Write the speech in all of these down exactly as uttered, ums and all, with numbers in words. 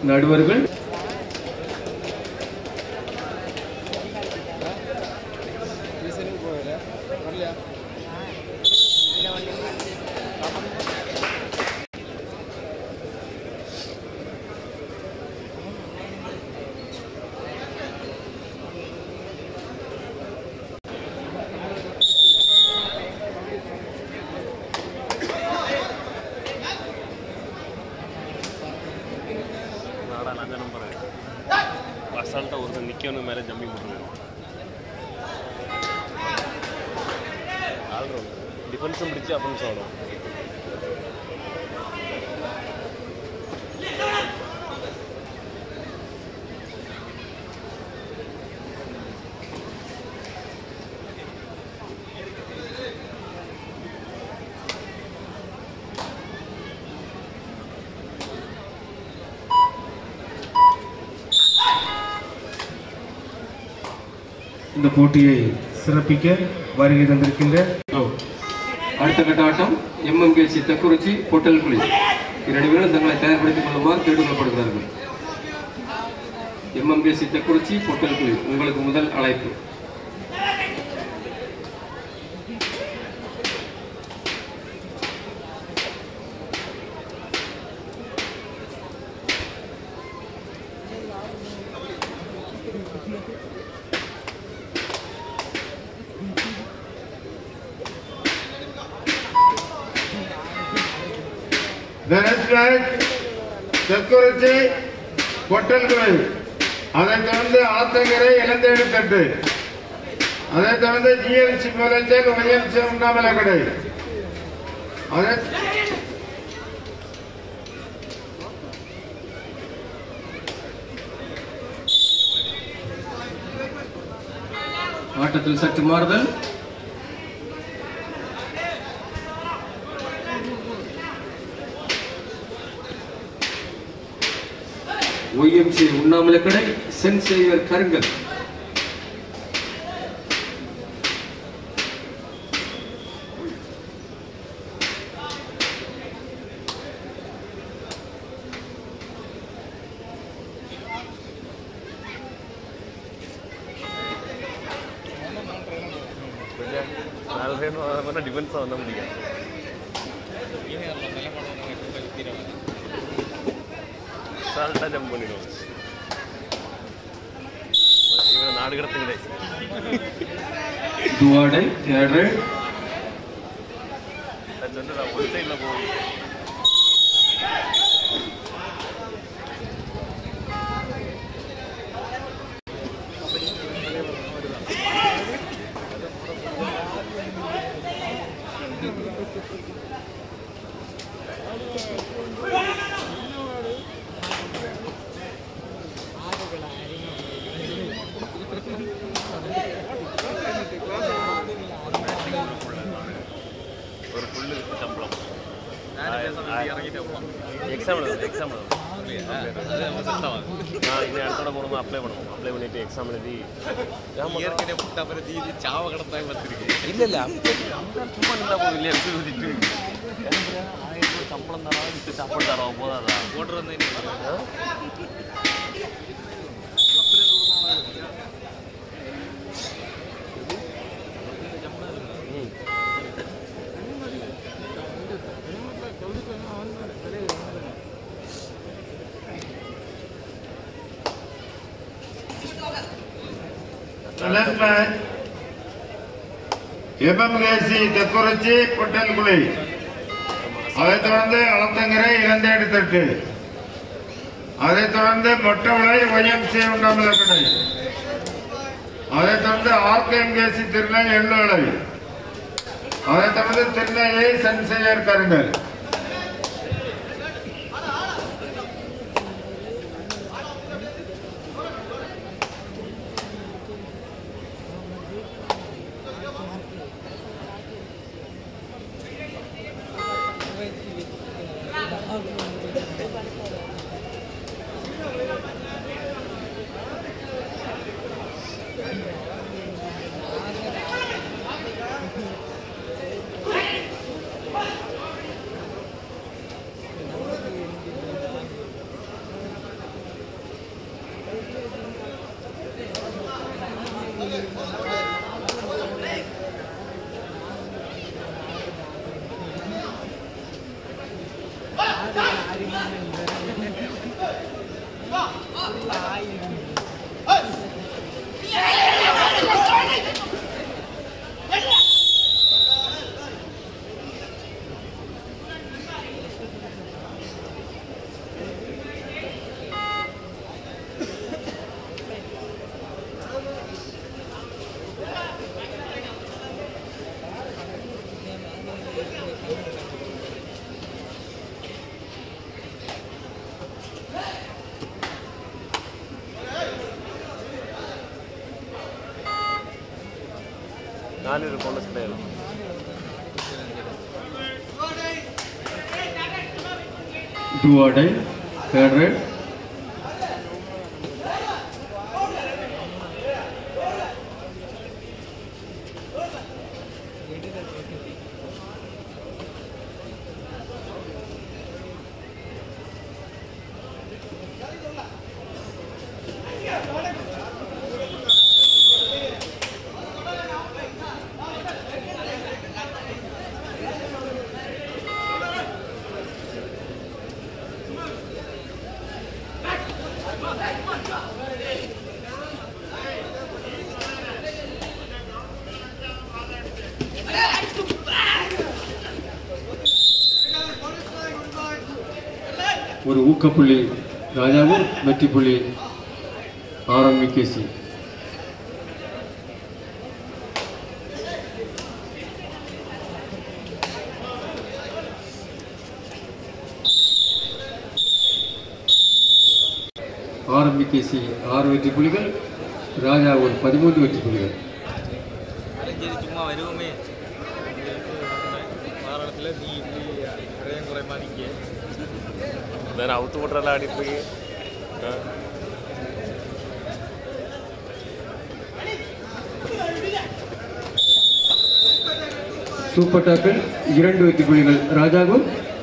நடுவர்கள் டிஃபென்ஸும் பிடிச்சி அப்படின்னு சொல்லணும். இந்த போட்டியை சிறப்பிக்க வருகை தந்திருக்கின்ற அடுத்த கட்ட ஆட்டம் எம்எம்கேசி தெக்குறிச்சி பொட்டல்குழி இரண்டு பேரும் தங்களை தயார்படுத்திக் கொள்ளுமாறு கேட்டுக்கொள்ளப்படுகிறார்கள். எம்எம்கேசி தெக்குறிச்சி பொட்டல்குழி உங்களுக்கு முதல் அழைப்பு. தெக்குறிச்சி பொட்டல்குழி, அதைத் தொடர்ந்து ஆத்தங்கரை இளந்தேடு தட்டு, அதைத் தொடர்ந்து ஜிஎல்சி முதலச்சல் ஒய்எம்சி உண்ணாமலை கடை, அதை ஆட்டத்தில் சற்று மாறுதல். ஒய்எம்சி உண்ணாமலை கடை, சென்ட் சேவியர் கருங்கல். டிஃபென்ஸ் வந்த முடியும். சால்ட்டா ஜம்ப் பண்ணிடுவோம். நாடு கடத்துங்களே துவாடை தேடு ஒரு சைடில் போகும். எக்ஸாம் எழுது எக்ஸாம் எழுது நான் இது இடத்தோட போகணும். அப்ளை பண்ணுவோம். அப்ளை பண்ணிட்டு எக்ஸாம் எழுதி ஏற்கனவே புட்டா பிறகு இது சாவ கடத்தாங்க வந்துருக்கு. இல்லை இல்லை சும்மா இருந்தால் போதும் இல்லையா? எடுத்து ஊதிட்டு ஆயிரம் சம்பளம் தரோம், இப்போ சாப்பாடு தரோம் போதாதா? ஓட்டுறது வந்து எம்எம்கேசி தெக்குறிச்சி பொட்டல்குழி, அதைத் தொடர்ந்து அளத்தங்கரை இளந்தேடு தட்டு, அதைத் தொடர்ந்து மொட்டவுளை ஒய்எம்சி உண்ணாமலை கடை, அதைத் தொடர்ந்து ஆர்கேஎம்கேசி திருநை எள்ளோலை, அதைத் தொடர்ந்து திருநெல்வேலி சென்ட் சேவியர் கருங்கல். നാലൊരു ബോണസ് ഉണ്ടായിരുന്നു. Do or die, third red. ஒரு ஊக்கப்புள்ளி ராஜாவும் வெற்றி புள்ளி ஆரம்பிக்கேசி. ஆரம்பிக்கேசி ஆறு வெற்றி புள்ளிகள், ராஜாவூர் பதிமூன்று வெற்றி புள்ளிகள். சும்மா வருவோமே வாரணத்தில் நீ இப்படி குறைய குறைமா நிற்க வேறு அவுத்து விட்றலாம் ஆடிட்டு சூப்பர் டாக்கில் இரண்டு வெற்றி புள்ளிகள் ராஜாவும்.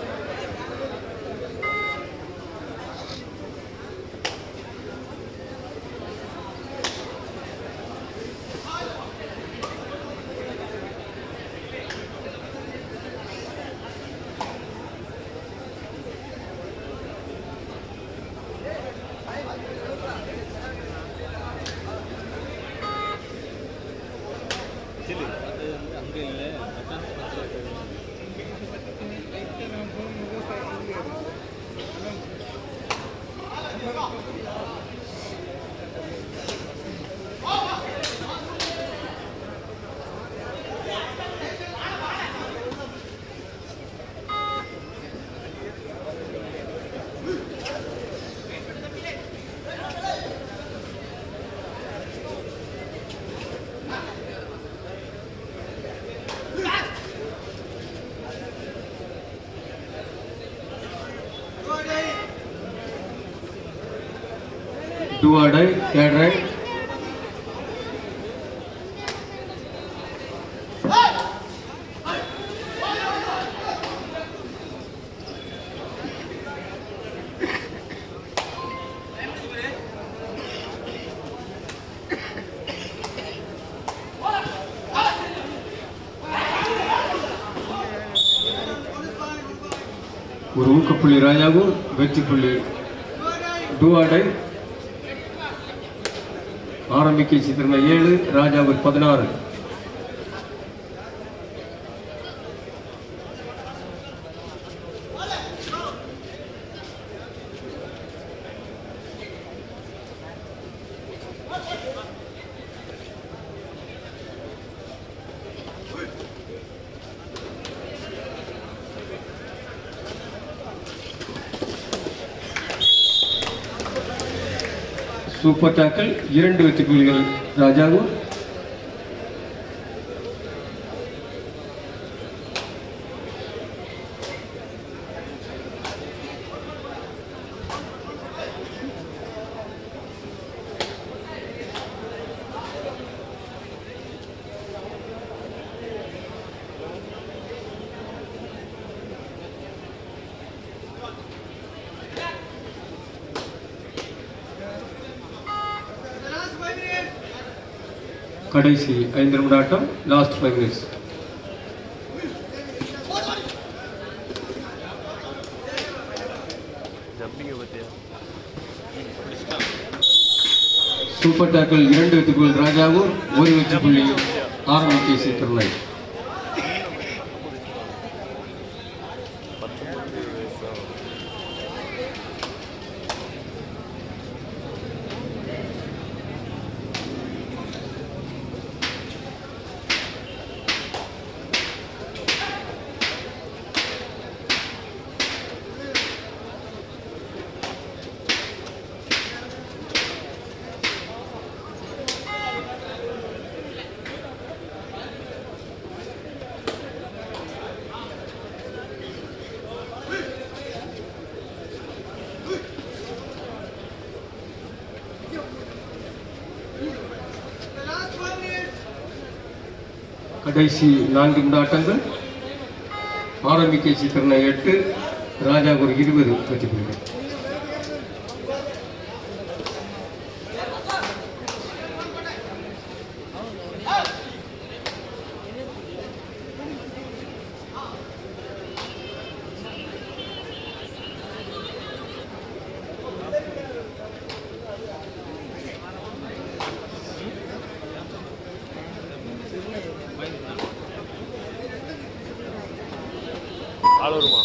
Do or die, third right. ஒரு ஊக்கப்புள்ளி ராஜாவும் வெற்றி புள்ளி. Do or die. ஆரம்பிக்க சித்திரமை ஏழு, ராஜாவூர் பதினாறு. சூப்பர் டாக்கில் இரண்டு வெற்றி புள்ளிகள் ராஜாவும். கடைசி ஐந்து நிமிட ஆட்டம், லாஸ்ட் ஃபைவ் மினிட்ஸ். சூப்பர் டாக்கில் இரண்டு வெற்றி புள்ளி ராஜாவும், ஒரு வெற்றி புள்ளி ஆரம்பிக்க சித்திரமை. கடைசி நான்கு நிமிட ஆட்டங்கள். ஆரம்பிக்க சித்திரனை எட்டு, ராஜாபுர் இருபது வெற்றி புள்ளிகள். ஆளூருமா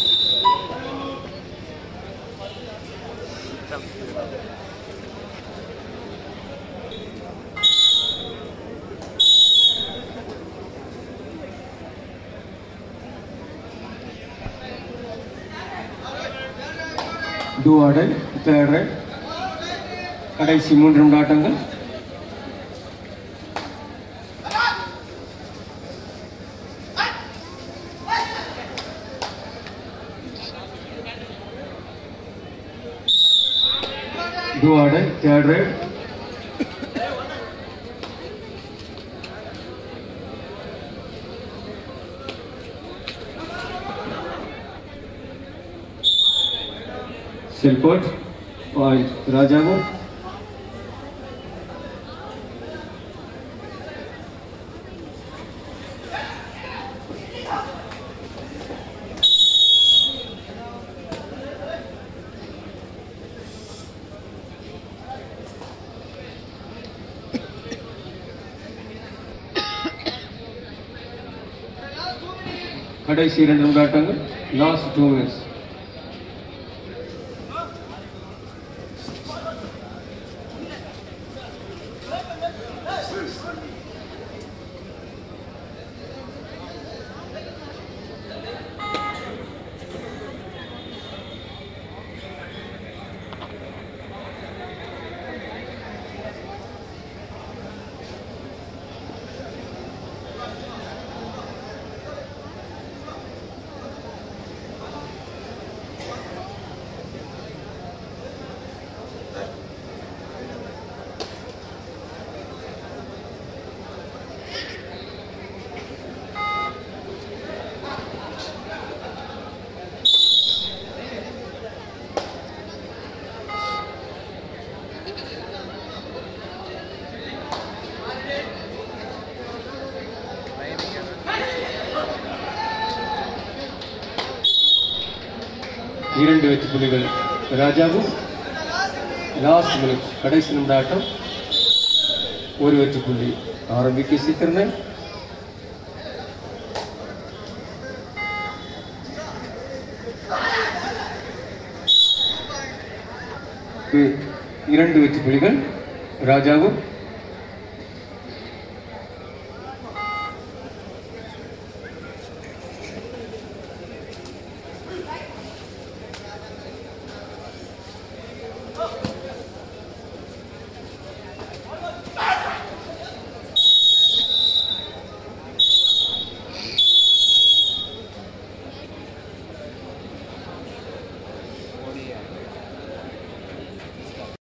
டூ ஆடை தேர்ட் ரைட். கடைசி மூன்று நிமிட ஆட்டங்கள். Do or die third raid. Silpot, point Rajavu. கடைசி இரண்டு நிமிடங்கள். Last two minutes. இரண்டு வெற்றி புள்ளிகள் ராஜாவு. லாஸ்ட் மினிட் கடைசி நிமிட ஆட்டம். ஒரு வெற்றி புள்ளி ஆரம்பிக்க சித்திரனை. இரண்டு வெற்றி புள்ளிகள் ராஜாவு.